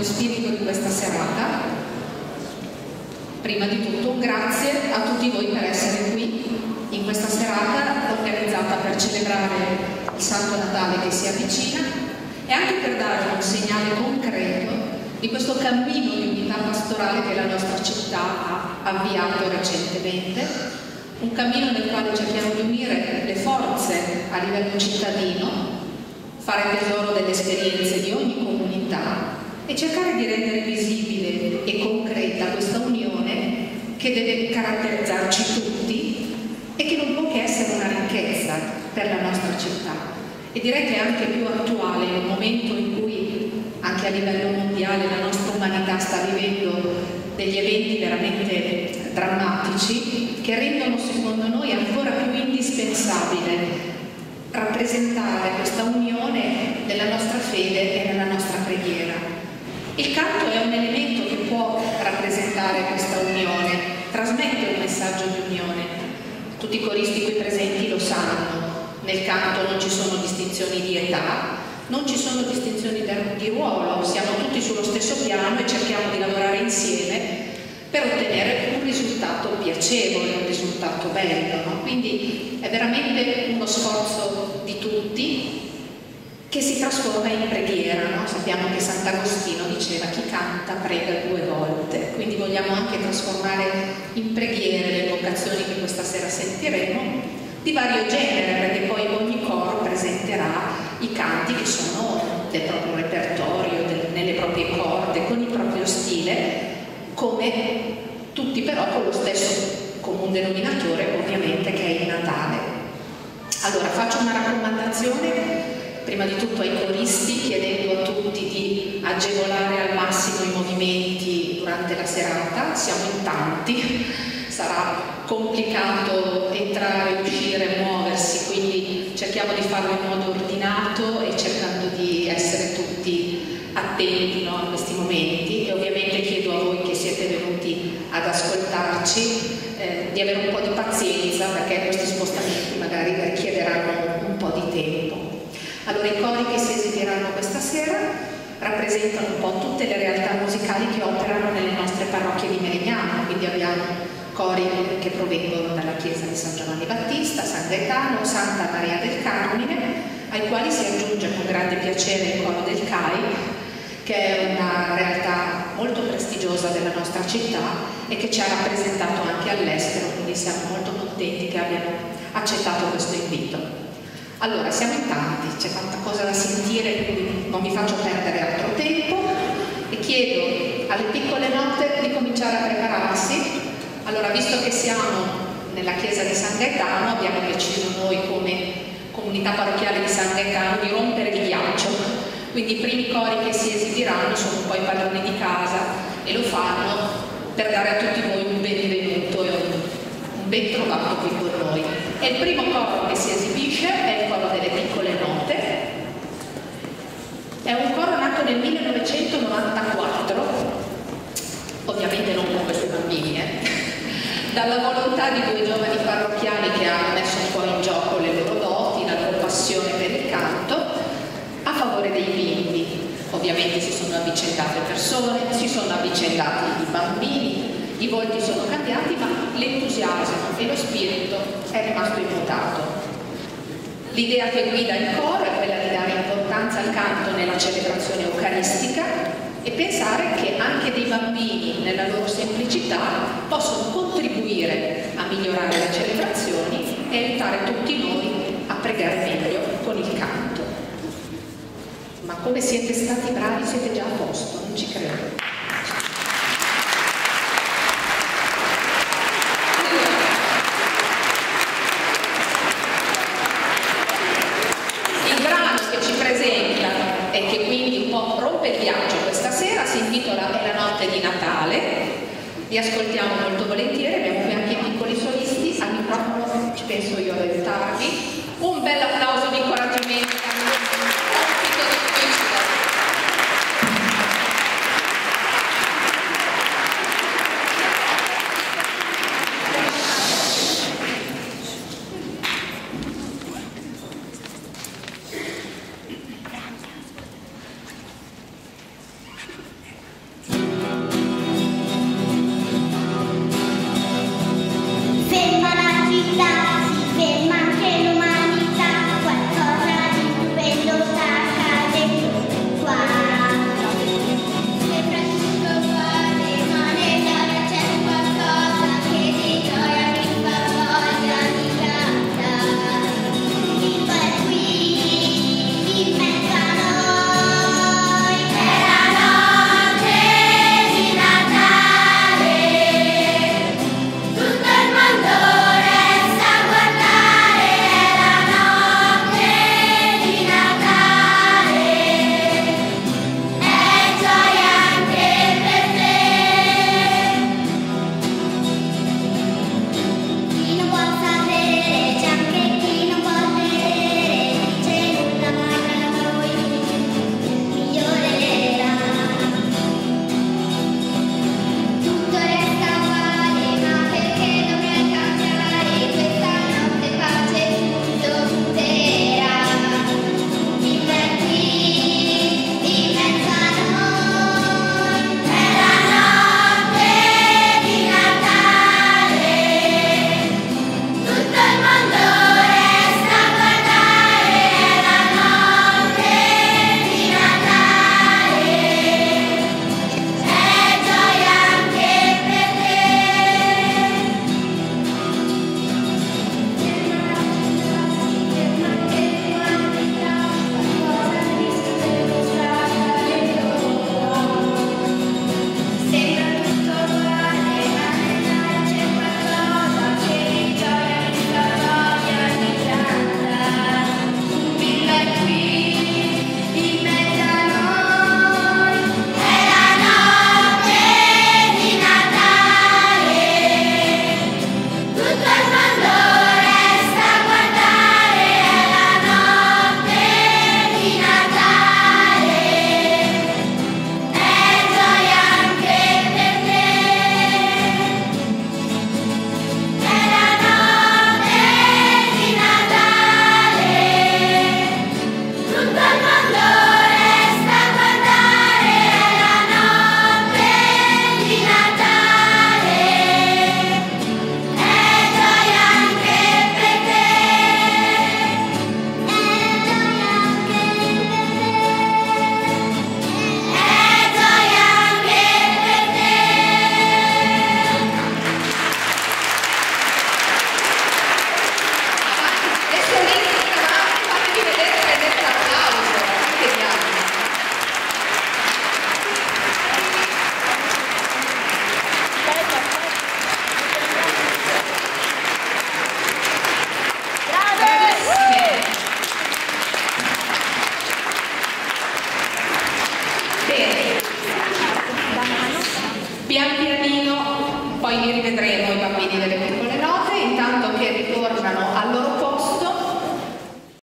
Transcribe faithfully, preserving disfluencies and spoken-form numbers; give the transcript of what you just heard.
nello spirito di questa serata. Prima di tutto un grazie a tutti voi per essere qui in questa serata organizzata per celebrare il Santo Natale che si avvicina e anche per dare un segnale concreto di questo cammino di unità pastorale che la nostra città ha avviato recentemente, un cammino nel quale cerchiamo di unire le forze a livello cittadino, fare tesoro delle esperienze di ogni comunità e cercare di rendere visibile e concreta questa unione che deve caratterizzarci tutti e che non può che essere una ricchezza per la nostra città. E direi che è anche più attuale in un momento in cui anche a livello mondiale la nostra umanità sta vivendo degli eventi veramente drammatici che rendono secondo noi ancora più indispensabile rappresentare questa unione della nostra fede e nella nostra preghiera. Il canto è un elemento che può rappresentare questa unione, trasmette un messaggio di unione. Tutti i coristi qui presenti lo sanno, nel canto non ci sono distinzioni di età, non ci sono distinzioni di ruolo, siamo tutti sullo stesso piano e cerchiamo di lavorare insieme per ottenere un risultato piacevole, un risultato bello, no? Quindi è veramente uno sforzo di tutti che si trasforma in preghiera, no? Sappiamo che Sant'Agostino diceva chi canta prega due volte, quindi vogliamo anche trasformare in preghiere le vocazioni che questa sera sentiremo di vario genere, perché poi ogni coro presenterà i canti che sono del proprio repertorio, del, nelle proprie corde, con il proprio stile, come tutti però con lo stesso comune denominatore ovviamente che è il Natale. Allora faccio una raccomandazione prima di tutto ai coristi, chiedendo a tutti di agevolare al massimo i movimenti durante la serata. Siamo in tanti, sarà complicato entrare, uscire, muoversi, quindi cerchiamo di farlo in modo ordinato e cercando di essere tutti attenti, no, a questi momenti. E ovviamente chiedo a voi che siete venuti ad ascoltarci eh, di avere un po' di pazienza, perché questi spostamenti magari richiederanno un po' di tempo. Allora, i cori che si esibiranno questa sera rappresentano un po' tutte le realtà musicali che operano nelle nostre parrocchie di Merignano, quindi abbiamo cori che provengono dalla chiesa di San Giovanni Battista, San Gaetano, Santa Maria del Carmine, ai quali si aggiunge con grande piacere il coro del C A I, che è una realtà molto prestigiosa della nostra città e che ci ha rappresentato anche all'estero, quindi siamo molto contenti che abbiano accettato questo invito. Allora, siamo in tanti, c'è tanta cosa da sentire, quindi non vi faccio perdere altro tempo e chiedo alle piccole note di cominciare a prepararsi. Allora, visto che siamo nella chiesa di San Gaetano, abbiamo deciso noi come comunità parrocchiale di San Gaetano di rompere il ghiaccio, quindi i primi cori che si esibiranno sono un po' i padroni di casa e lo fanno per dare a tutti voi un benvenuto e un, un ben trovato qui con noi. E il primo coro che si esibisce è il coro delle piccole note. È un coro nato nel millenovecentonovantaquattro, ovviamente non con questi bambini, eh? dalla volontà di due giovani parrocchiani che hanno messo un po' in gioco le loro doti, la loro passione per il canto, a favore dei bimbi. Ovviamente si sono avvicendate persone, si sono avvicendati i bambini, i volti sono cambiati, ma l'entusiasmo e lo spirito è rimasto immutato. L'idea che guida il coro è quella di dare importanza al canto nella celebrazione eucaristica e pensare che anche dei bambini, nella loro semplicità, possono contribuire a migliorare le celebrazioni e aiutare tutti noi a pregare meglio con il canto. Ma come siete stati bravi, siete già a posto, non ci credo. E che quindi un po' rompe il ghiaccio questa sera, si intitola È la notte di Natale, li ascoltiamo molto volentieri, abbiamo qui anche i piccoli solisti, al microfono ci penso io ad aiutarvi. Un bel applauso di incoraggiamento. pian pianino poi li rivedremo i bambini delle piccole